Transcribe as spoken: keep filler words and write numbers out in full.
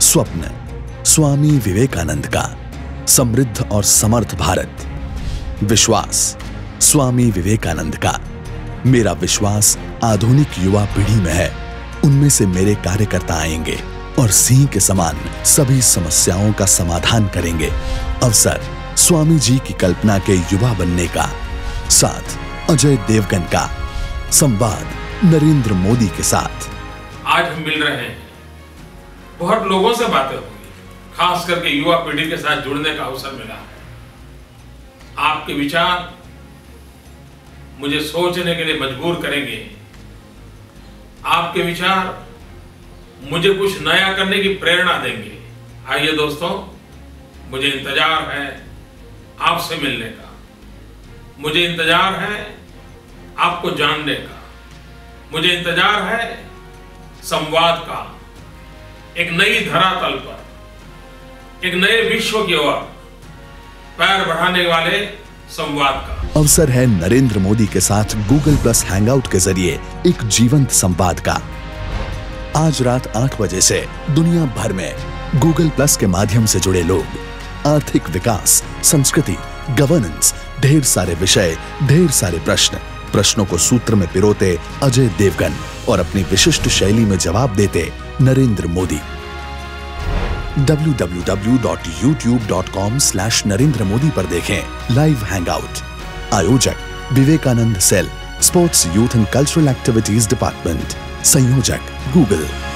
स्वप्न स्वामी विवेकानंद का, समृद्ध और समर्थ भारत। विश्वास स्वामी विवेकानंद का। मेरा विश्वास आधुनिक युवा पीढ़ी में है। उनमें से मेरे कार्यकर्ता आएंगे और सिंह के समान सभी समस्याओं का समाधान करेंगे। अवसर स्वामी जी की कल्पना के युवा बनने का। साथ अजय देवगन का। संवाद नरेंद्र मोदी के साथ। आज हम मिल रहे हैं, बहुत लोगों से बातें होंगी, खास करके युवा पीढ़ी के साथ जुड़ने का अवसर मिला है। आपके विचार मुझे सोचने के लिए मजबूर करेंगे। आपके विचार मुझे कुछ नया करने की प्रेरणा देंगे। आइए दोस्तों, मुझे इंतजार है आपसे मिलने का, मुझे इंतजार है आपको जानने का, मुझे इंतजार है संवाद का, एक नई धरातल पर, एक नए विश्व की ओर पैर बढ़ाने वाले संवाद का। अवसर है नरेंद्र मोदी के साथ गूगल प्लस हैंगआउट के जरिए एक जीवंत संवाद का। आज रात आठ बजे से दुनिया भर में गूगल प्लस के माध्यम से जुड़े लोग आर्थिक विकास, संस्कृति, गवर्नेंस, ढेर सारे विषय, ढेर सारे प्रश्न, प्रश्नों को सूत्र में पिरोते अजय देवगन और अपनी विशिष्ट शैली में जवाब देते Narendra Modi. W W W dot YouTube dot com slash Narendra Modi पर देखें लाइव हैंगआउट। आयोजक Vivekananda cell, sports, youth and cultural activities department. संयोजक गूगल।